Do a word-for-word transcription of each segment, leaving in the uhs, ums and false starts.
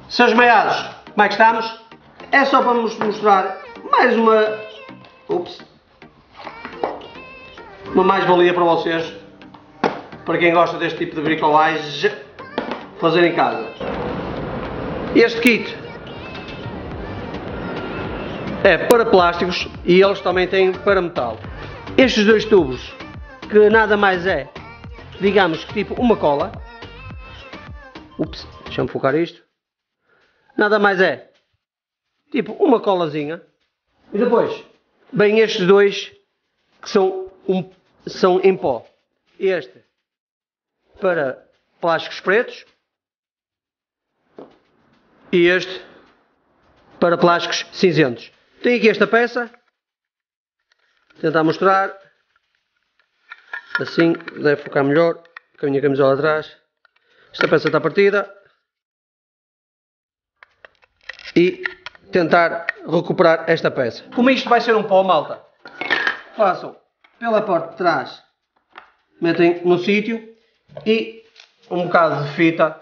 Seus meiados, como é que estamos? É só para vos mostrar mais uma... Ups. Uma mais-valia para vocês. Para quem gosta deste tipo de bricolagem, fazer em casa. Este kit é para plásticos e eles também têm para metal. Estes dois tubos, que nada mais é, digamos que tipo uma cola. Ups, deixa-me focar isto. Nada mais é, tipo uma colazinha. E depois, vem estes dois, que são, um, são em pó. Este para plásticos pretos. E este para plásticos cinzentos. Tenho aqui esta peça. Vou tentar mostrar. Assim deve focar melhor. Com a minha camisola atrás. Esta peça está partida. E tentar recuperar esta peça. Como isto vai ser um pó, malta, façam pela parte de trás. Metem no sítio. E um bocado de fita.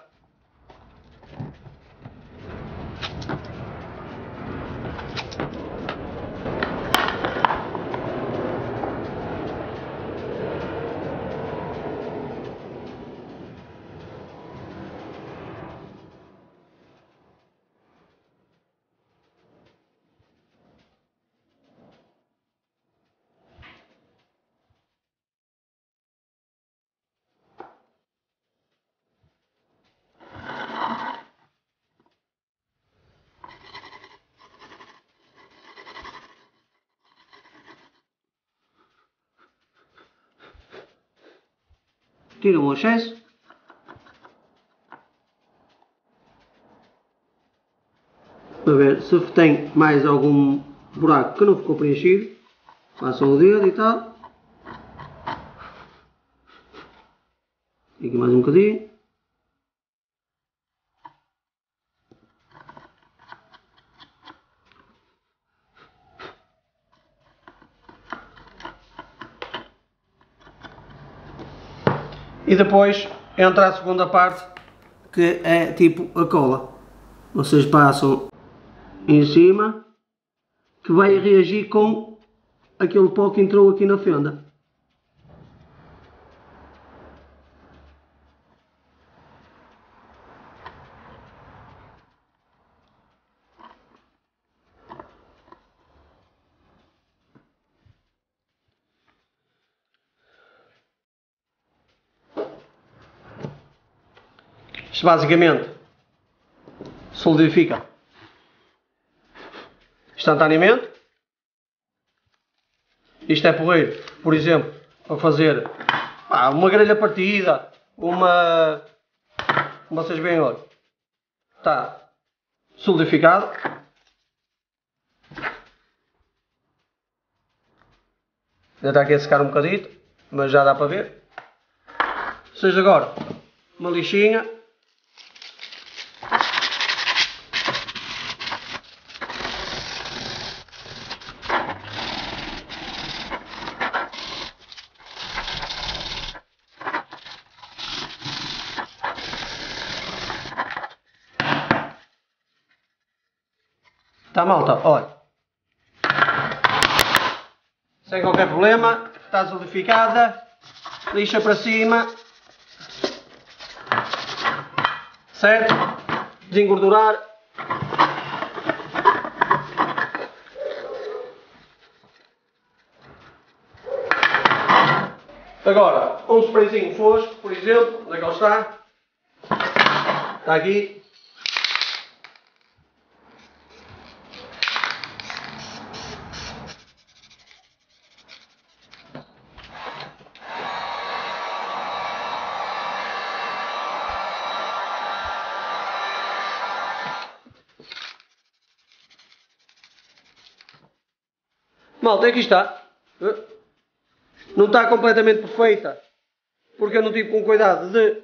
Tiram o excesso. Para ver se tem mais algum buraco que não ficou preenchido. Passam o dedo e tal. Aqui mais um bocadinho. E depois entra a segunda parte, que é tipo a cola. Vocês passam em cima, que vai reagir com aquele pó que entrou aqui na fenda. Isto basicamente solidifica instantaneamente. Isto é porreiro, por exemplo, para fazer ah, uma grelha partida, uma... como vocês veem, olha, está solidificado. Ainda está aqui a secar um bocadito, mas já dá para ver. Vocês agora, uma lixinha. Tá, malta, olha, sem qualquer problema, está solidificada, lixa para cima, certo? Desengordurar. Agora, um sprayzinho fosco, por exemplo, onde é que ele está? Está aqui. Malta, aqui está. Não está completamente perfeita, porque eu não tive com cuidado de,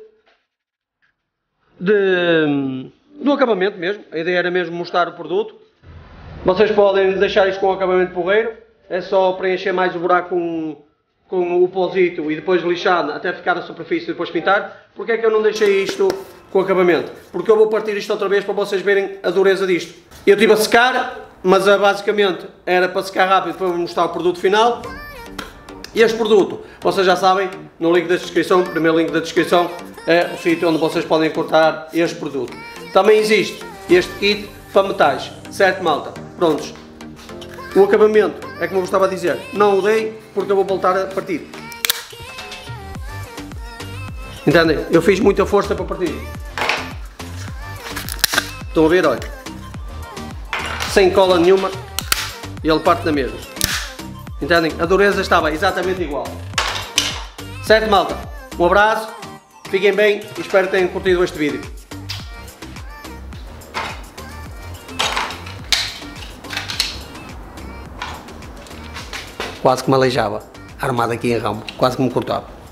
de, do acabamento mesmo. A ideia era mesmo mostrar o produto. Vocês podem deixar isto com o acabamento porreiro. É só preencher mais o buraco com, com o pozito e depois lixar até ficar a superfície e depois pintar. Porque é que eu não deixei isto com o acabamento, porque eu vou partir isto outra vez para vocês verem a dureza disto. Eu estive a secar, mas uh, basicamente era para secar rápido para mostrar o produto final. Este produto, vocês já sabem, no link da descrição, o primeiro link da descrição é o sítio onde vocês podem encontrar este produto. Também existe este kit para metais, certo, malta? Prontos. O acabamento é como eu estava a dizer, não o dei porque eu vou voltar a partir. Entendem? Eu fiz muita força para partir. Estão a ver, olha. Sem cola nenhuma e ele parte na mesma. Entendem? A dureza estava exatamente igual. Certo, malta? Um abraço, fiquem bem e espero que tenham curtido este vídeo. Quase que me aleijava, armado aqui em ramo, quase que me cortava.